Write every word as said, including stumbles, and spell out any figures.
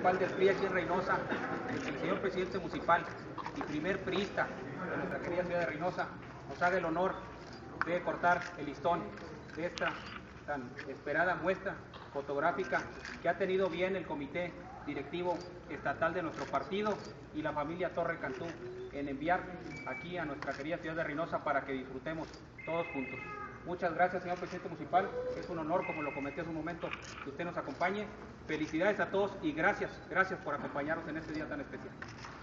municipal del P R I aquí en Reynosa, el señor presidente municipal y primer priista de nuestra querida ciudad de Reynosa, nos haga el honor de cortar el listón de esta tan esperada muestra fotográfica que ha tenido bien el comité directivo estatal de nuestro partido y la familia Torre Cantú en enviar aquí a nuestra querida ciudad de Reynosa para que disfrutemos todos juntos. Muchas gracias, señor presidente municipal. Es un honor, como lo comenté hace un momento, que usted nos acompañe. Felicidades a todos y gracias, gracias por acompañarnos en este día tan especial.